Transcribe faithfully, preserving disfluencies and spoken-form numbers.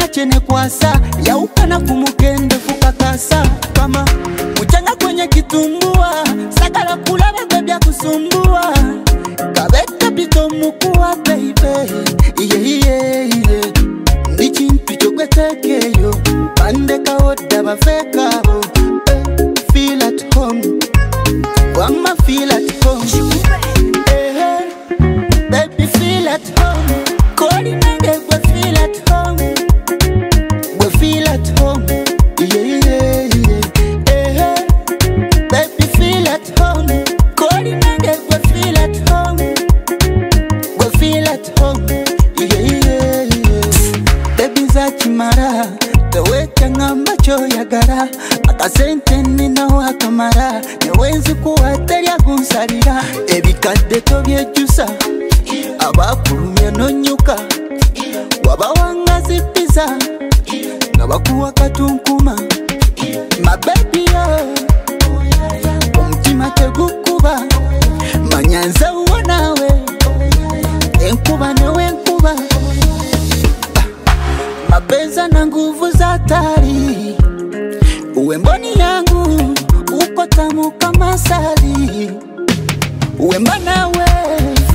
chene kwasa ya ukana kumukende kukakasa kama mchanga kwenye kitumbua sakala kulaba bebya kusumbua kabeka pito mukuwa baby iye iye iye ndichintu chokwetekeyo pande kaoda bafeka feel at home Wama feel at home hey, hey. Baby feel at home Calling nigga we feel at home We feel at home Yeah yeah yeah hey, hey. Baby feel at home Calling nigga we feel at home We feel at home Yeah yeah yeah Baby za chimara Tewe changamba cho yagara Akasente nina wakamara Newenzi kuwateria gunsarira Ebikade tobye jusa Abakurumye nonyuka Wabawanga zipiza Nabakuwa katunkuma My baby yo Umtima tegukuba Manyanza uwanawe Enkuba newe enkuba Mapenza na nguvu za tari Uwe mboni yangu Uko tamu kama sali Uwe mbana we